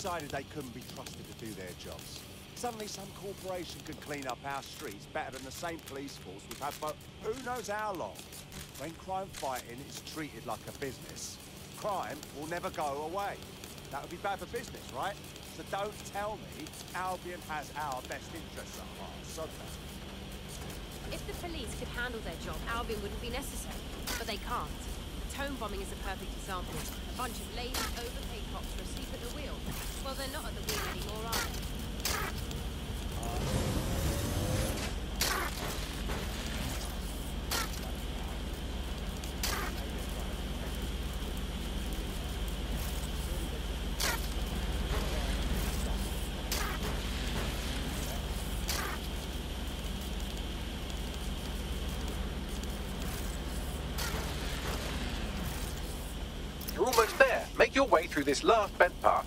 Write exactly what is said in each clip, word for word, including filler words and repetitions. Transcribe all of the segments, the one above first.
decided they couldn't be trusted to do their jobs. Suddenly some corporation could clean up our streets better than the same police force we've had for who knows how long. When crime fighting is treated like a business, crime will never go away. That would be bad for business, right? So don't tell me Albion has our best interests at heart. So If the police could handle their job, Albion wouldn't be necessary. But they can't. The Tone bombing is a perfect example. A bunch of lazy, overpaid cops were asleep at the wheel. Well, they're not at the wheel anymore, are they? You're almost there. Make your way through this last bent path.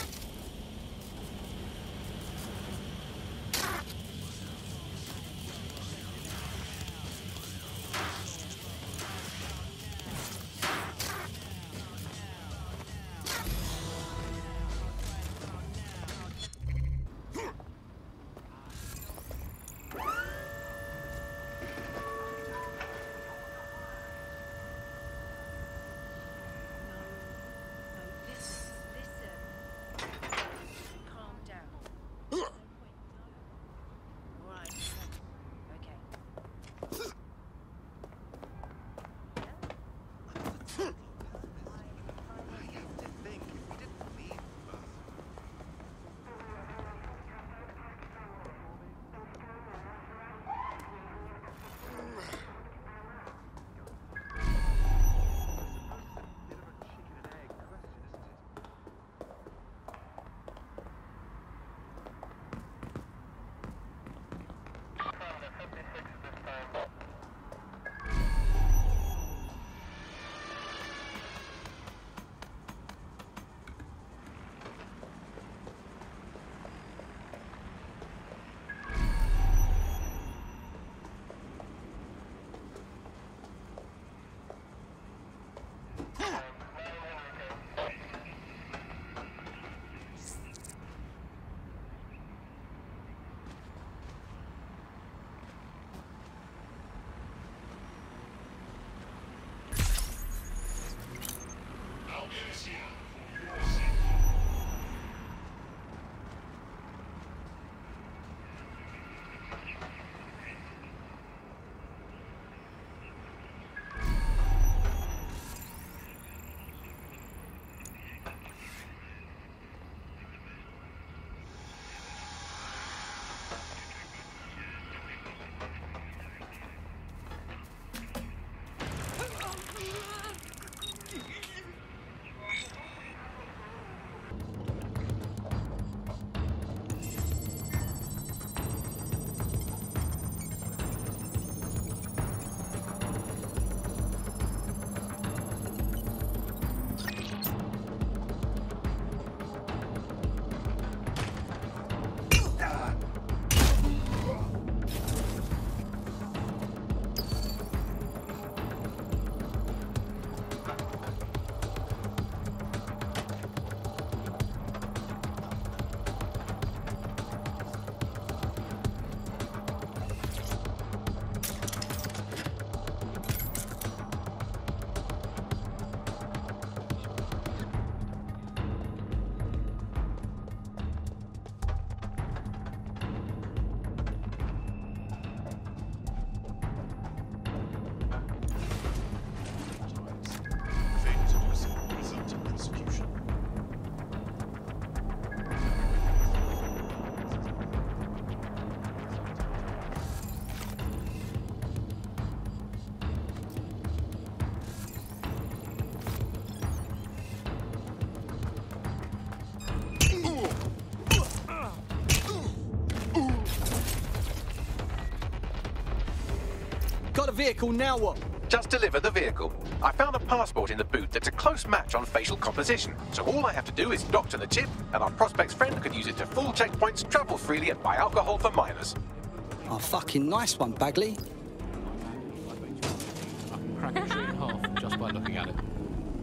Got a vehicle, now what? Just deliver the vehicle. I found a passport in the boot that's a close match on facial composition, so all I have to do is doctor the chip, and our prospect's friend can use it to full checkpoints, travel freely, and buy alcohol for minors. Oh, fucking nice one, Bagley. I can crack a tree in half just by looking at it.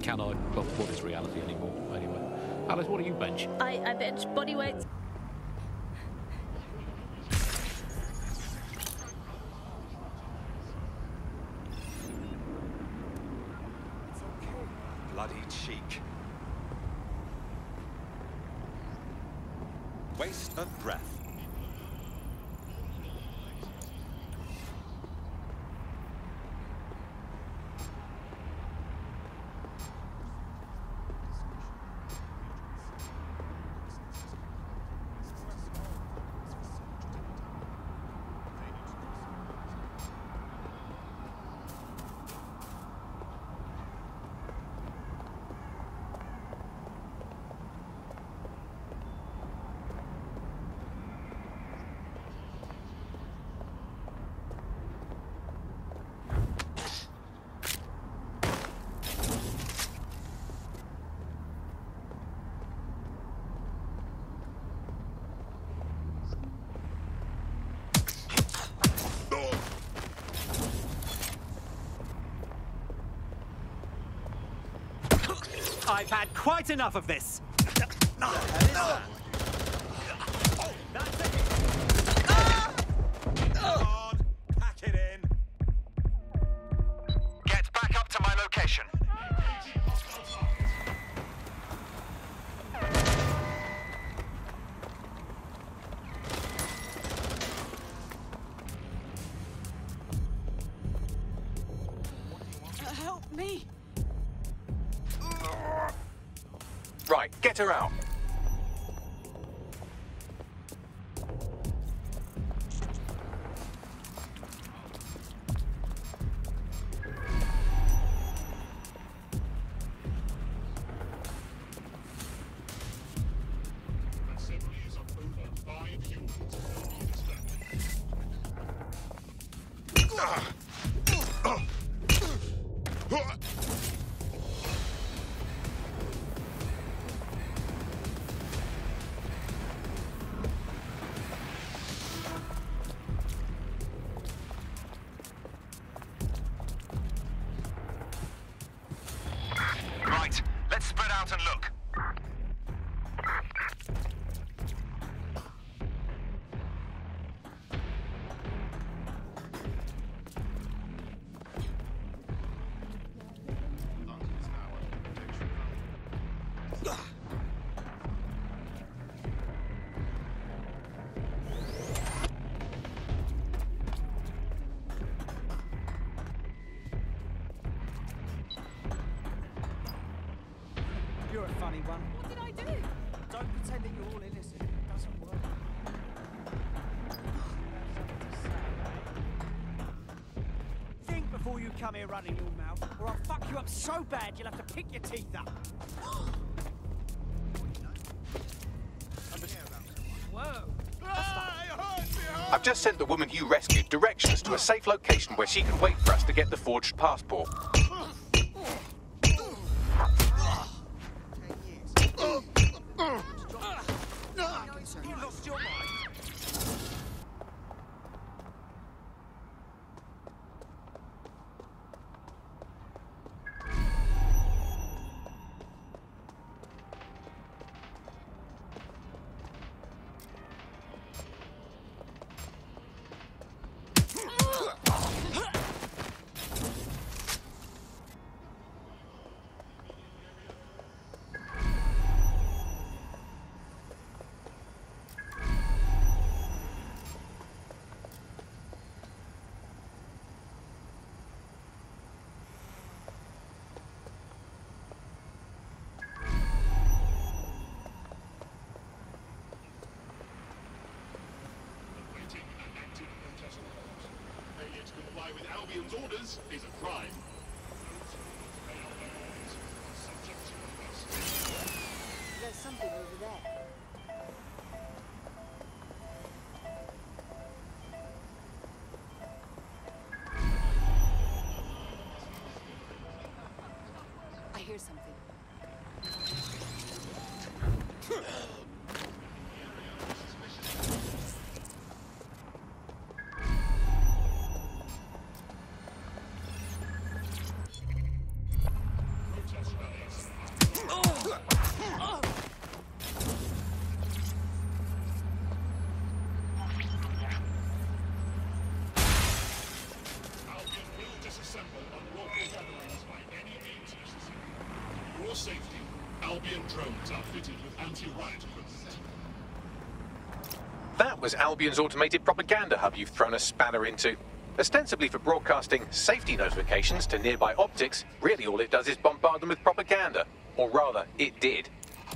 can I? Well, what is reality anymore? Anyway, Alice, what do you bench? I, I bench body weights. Bloody cheek. Waste of breath. I've had quite enough of this. Come on, pack it in. Get back up to my location. Help me. Right, get her out. Right, let's spread out and look. You're a funny one. What did I do? Don't pretend that you're all innocent. It doesn't work. Think before you come here running your mouth, or I'll fuck you up so bad you'll have to pick your teeth up. Whoa. I've just sent the woman you rescued directions to a safe location where she can wait for us to get the forged passport. You lost your mind. Failure to comply with Albion's orders is a crime. There's something over there. I hear something. safety. Albion drones are fitted with anti-riot equipment. That was Albion's automated propaganda hub you've thrown a spanner into. Ostensibly for broadcasting safety notifications to nearby optics, really all it does is bombard them with propaganda. Or rather, it did.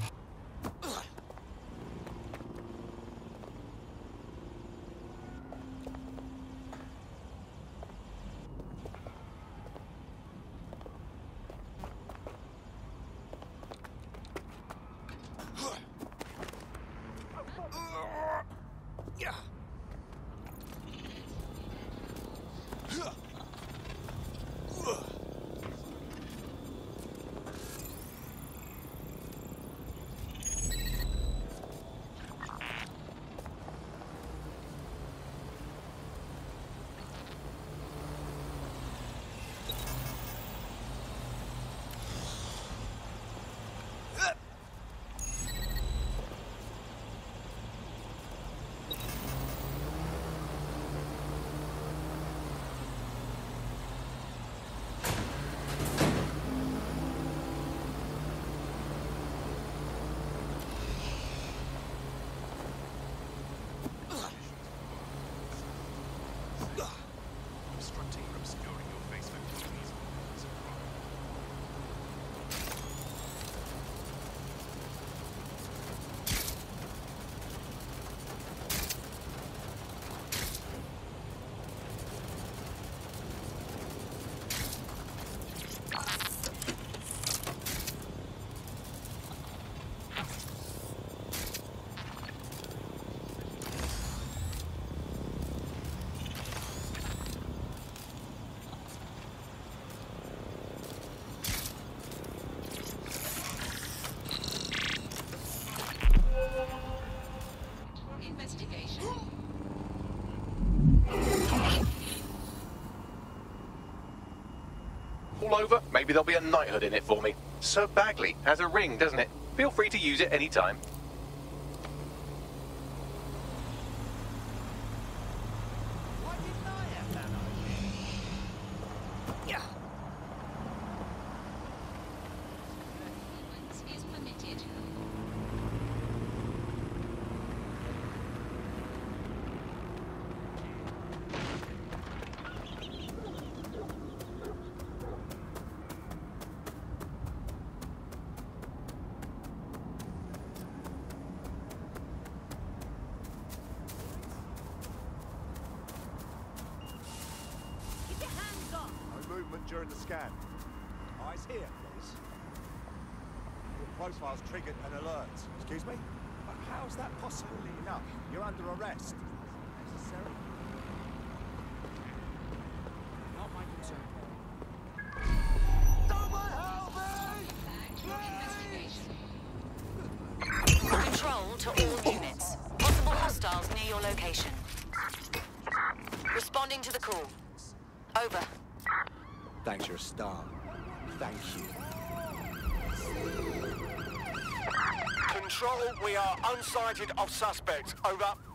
All over, maybe there'll be a knighthood in it for me. Sir Bagley has a ring, doesn't it? Feel free to use it anytime. Why didn't I have that idea? Yeah. Is permitted. During the scan. Eyes here, please. Your profile's triggered an alert. Excuse me? But how's that possibly enough? You're under arrest. Necessary? Not my concern. Someone help me! Control to all units. Possible hostiles near your location. Responding to the call. Over. Thanks, you're a star. Thank you. Control, we are unsighted of suspects. Over.